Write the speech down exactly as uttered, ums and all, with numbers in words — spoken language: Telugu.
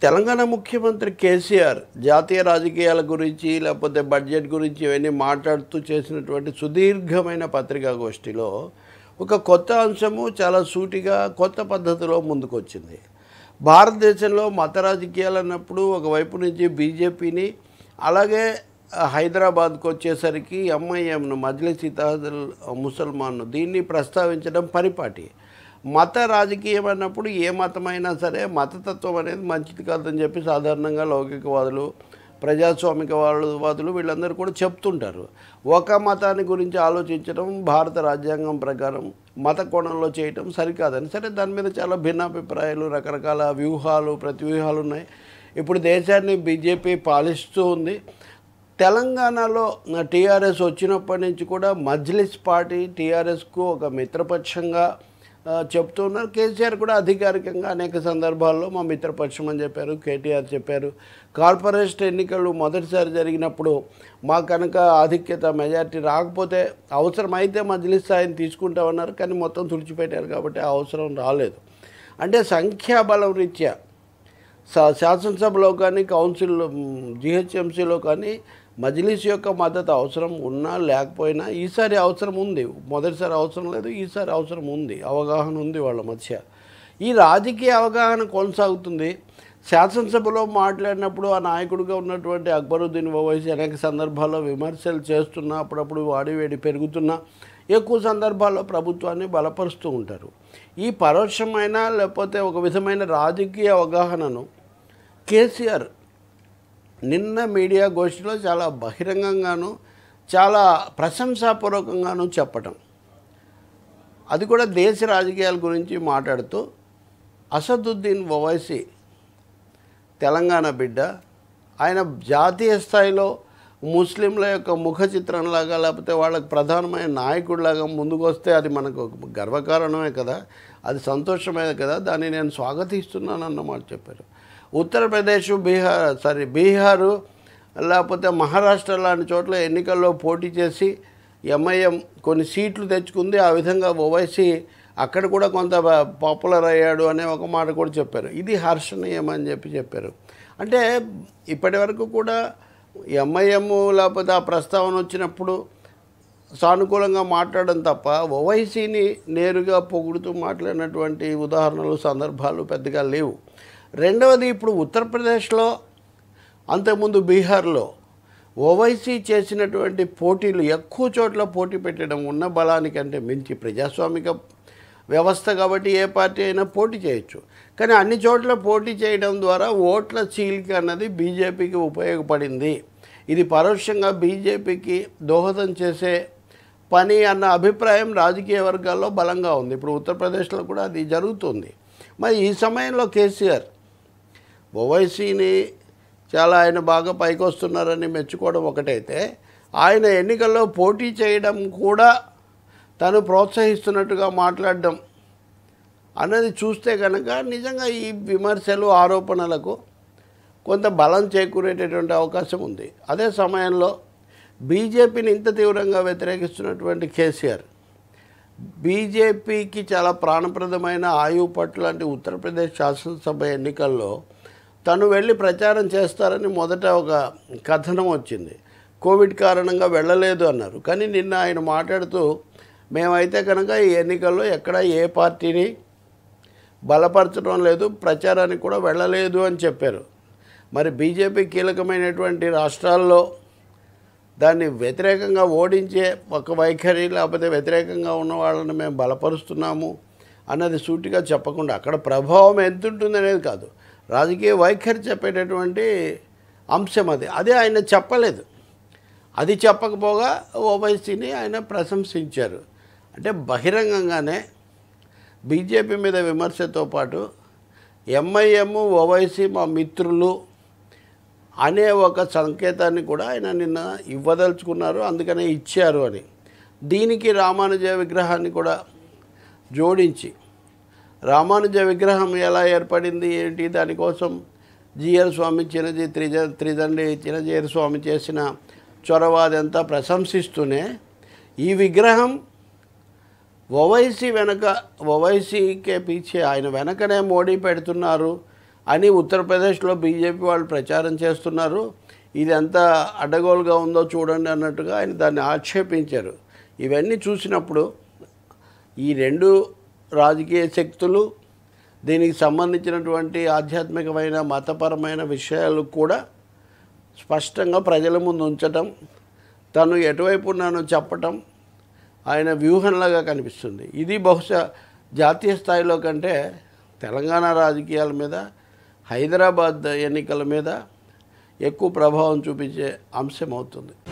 తెలంగాణ ముఖ్యమంత్రి కేసీఆర్ జాతీయ రాజకీయాల గురించి లేకపోతే బడ్జెట్ గురించి ఇవన్నీ మాట్లాడుతూ చేసినటువంటి సుదీర్ఘమైన పత్రికాగోష్ఠిలో ఒక కొత్త అంశము చాలా సూటిగా కొత్త పద్ధతిలో ముందుకొచ్చింది. భారతదేశంలో మత రాజకీయాలు అన్నప్పుడు ఒకవైపు నుంచి బీజేపీని, అలాగే హైదరాబాద్కు వచ్చేసరికి ఎంఐఎంను, మజ్లిస్ ఇత్తెహాదుల్ ముసల్మాన్ను దీన్ని ప్రస్తావించడం పరిపాటి. మత రాజకీయం అన్నప్పుడు ఏ మతమైనా సరే మతతత్వం అనేది మంచిది కాదని చెప్పి సాధారణంగా లౌకికవాదులు, ప్రజాస్వామికవాదులు వీళ్ళందరూ కూడా చెప్తుంటారు. ఒక మతాన్ని గురించి ఆలోచించడం భారత రాజ్యాంగం ప్రకారం మత కోణంలో చేయటం సరికాదని. సరే, దాని మీద చాలా భిన్నాభిప్రాయాలు, రకరకాల వ్యూహాలు, ప్రతివ్యూహాలు ఉన్నాయి. ఇప్పుడు దేశాన్ని బీజేపీ పాలిస్తూ ఉంది. తెలంగాణలో టీఆర్ఎస్ వచ్చినప్పటి నుంచి కూడా మజ్లిస్ పార్టీ టీఆర్ఎస్కు ఒక మిత్రపక్షంగా చెప్తున్నారు. కేసీఆర్ కూడా అధికారికంగా అనేక సందర్భాల్లో మా మిత్రపక్షం అని చెప్పారు. కేటీఆర్ చెప్పారు. కార్పొరేషన్ ఎన్నికలు మొదటిసారి జరిగినప్పుడు మా కనుక ఆధిక్యత మెజార్టీ రాకపోతే అవసరమైతే మజ్లిస్ స్థాయిని తీసుకుంటామన్నారు. కానీ మొత్తం తుడిచిపెట్టారు కాబట్టి ఆ అవసరం రాలేదు. అంటే సంఖ్యాబలం రీత్యా శాసనసభలో కానీ కౌన్సిల్ జిహెచ్ఎంసీలో కానీ మజ్లిస్ యొక్క మద్దతు అవసరం ఉన్నా లేకపోయినా ఈసారి అవసరం ఉంది. మొదటిసారి అవసరం లేదు, ఈసారి అవసరం ఉంది. అవగాహన ఉంది వాళ్ళ మధ్య. ఈ రాజకీయ అవగాహన కొనసాగుతుంది. శాసనసభలో మాట్లాడినప్పుడు ఆ నాయకుడిగా ఉన్నటువంటి అక్బరుద్దీన్ ఓవైసీ అనేక సందర్భాల్లో విమర్శలు చేస్తున్నా, అప్పుడప్పుడు వాడివేడి పెరుగుతున్నా, ఎక్కువ సందర్భాల్లో ప్రభుత్వాన్ని బలపరుస్తూ ఉంటారు. ఈ పరోక్షమైన లేకపోతే ఒక విధమైన రాజకీయ అవగాహనను కేసీఆర్ నిన్న మీడియా గోష్ఠిలో చాలా బహిరంగంగాను చాలా ప్రశంసాపూర్వకంగాను చెప్పటం, అది కూడా దేశ రాజకీయాల గురించి మాట్లాడుతూ అసదుద్దీన్ ఓవైసీ తెలంగాణ బిడ్డ, ఆయన జాతీయ స్థాయిలో ముస్లింల యొక్క ముఖ చిత్రంలాగా లేకపోతే వాళ్ళకి ప్రధానమైన నాయకుడిలాగా ముందుకు వస్తే అది మనకు గర్వకారణమే కదా, అది సంతోషమే కదా, దాన్ని నేను స్వాగతిస్తున్నాను అన్నమాట చెప్పారు. ఉత్తరప్రదేశ్, బీహార్ సారీ బీహారు లేకపోతే మహారాష్ట్ర లాంటి చోట్ల ఎన్నికల్లో పోటీ చేసి ఎంఐఎం కొన్ని సీట్లు తెచ్చుకుంది. ఆ విధంగా ఓవైసీ అక్కడ కూడా కొంత పాపులర్ అయ్యాడు అనే ఒక మాట కూడా చెప్పారు. ఇది హర్షణీయం అని చెప్పి చెప్పారు. అంటే ఇప్పటి వరకు కూడా ఎంఐఎం లేకపోతే ఆ ప్రస్తావన వచ్చినప్పుడు సానుకూలంగా మాట్లాడడం తప్ప ఓవైసీని నేరుగా పొగుడుతూ మాట్లాడినటువంటి ఉదాహరణలు, సందర్భాలు పెద్దగా లేవు. రెండవది, ఇప్పుడు ఉత్తరప్రదేశ్లో, అంతకుముందు బీహార్లో ఓవైసీ చేసినటువంటి పోటీలు ఎక్కువ చోట్ల పోటీ పెట్టడం ఉన్న బలానికంటే మించి ప్రజాస్వామిక వ్యవస్థ కాబట్టి ఏ పార్టీ అయినా పోటీ చేయొచ్చు. కానీ అన్ని చోట్ల పోటీ చేయడం ద్వారా ఓట్ల చీలిక అన్నది బీజేపీకి ఉపయోగపడింది. ఇది పరోక్షంగా బీజేపీకి దోహదం చేసే పని అన్న అభిప్రాయం రాజకీయ వర్గాల్లో బలంగా ఉంది. ఇప్పుడు ఉత్తరప్రదేశ్లో కూడా అది జరుగుతుంది. మరి ఈ సమయంలో కేసీఆర్ ఓవైసీని చాలా ఆయన బాగా పైకి వస్తున్నారని మెచ్చుకోవడం ఒకటైతే, ఆయన ఎన్నికల్లో పోటీ చేయడం కూడా తను ప్రోత్సహిస్తున్నట్టుగా మాట్లాడడం అన్నది చూస్తే కనుక నిజంగా ఈ విమర్శలు, ఆరోపణలకు కొంత బలం చేకూరేటటువంటి అవకాశం ఉంది. అదే సమయంలో బీజేపీని ఇంత తీవ్రంగా వ్యతిరేకిస్తున్నటువంటి కేసీఆర్ బీజేపీకి చాలా ప్రాణప్రదమైన ఆయువు పట్టు లాంటి ఉత్తరప్రదేశ్ శాసనసభ ఎన్నికల్లో తను వెళ్ళి ప్రచారం చేస్తారని మొదట ఒక కథనం వచ్చింది. కోవిడ్ కారణంగా వెళ్ళలేదు అన్నారు. కానీ నిన్న ఆయన మాట్లాడుతూ మేమైతే కనుక ఈ ఎన్నికల్లో ఎక్కడ ఏ పార్టీని బలపరచడం లేదు, ప్రచారానికి కూడా వెళ్ళలేదు అని చెప్పారు. మరి బీజేపీ కీలకమైనటువంటి రాష్ట్రాల్లో దాన్ని వ్యతిరేకంగా ఓడించే ఒక వైఖరి లేకపోతే వ్యతిరేకంగా ఉన్న వాళ్ళని మేము బలపరుస్తున్నాము అన్నది సూటిగా చెప్పకుండా, అక్కడ ప్రభావం ఎంత ఉంటుంది అనేది కాదు, రాజకీయ వైఖరి చెప్పేటటువంటి అంశం అది. అదే ఆయన చెప్పలేదు. అది చెప్పకపోగా ఓవైసీని ఆయన ప్రశంసించారు. అంటే బహిరంగంగానే బీజేపీ మీద విమర్శతో పాటు ఎంఐఎం, ఓవైసీ మా మిత్రులు అనే ఒక సంకేతాన్ని కూడా ఆయన నిన్న ఇవ్వదలుచుకున్నారు, అందుకనే ఇచ్చారు అని. దీనికి రామానుజ విగ్రహాన్ని కూడా జోడించి, రామానుజ విగ్రహం ఎలా ఏర్పడింది ఏంటి, దానికోసం జిఆర్ స్వామి చిన్నజీ త్రిజ త్రిదండి చిన్నజీఆర్ స్వామి చేసిన చొరవ అదంతా ప్రశంసిస్తూనే ఈ విగ్రహం ఓవైసీ వెనక ఓవైసీకే పీచే ఆయన వెనకనే మోడీ పెడుతున్నారు అని ఉత్తరప్రదేశ్లో బీజేపీ వాళ్ళు ప్రచారం చేస్తున్నారు. ఇది ఎంత అడ్డగోలుగా ఉందో చూడండి అన్నట్టుగా ఆయన దాన్ని ఆక్షేపించారు. ఇవన్నీ చూసినప్పుడు ఈ రెండు రాజకీయ శక్తులు దీనికి సంబంధించినటువంటి ఆధ్యాత్మికమైన మతపరమైన విషయాలు కూడా స్పష్టంగా ప్రజల ముందు ఉంచటం, తను ఎటువైపు ఉన్నానో చెప్పటం ఆయన వ్యూహంలాగా కనిపిస్తుంది. ఇది బహుశా జాతీయ స్థాయిలో కంటే తెలంగాణ రాజకీయాల మీద, హైదరాబాద్ ఎన్నికల మీద ఎక్కువ ప్రభావం చూపించే అంశం అవుతుంది.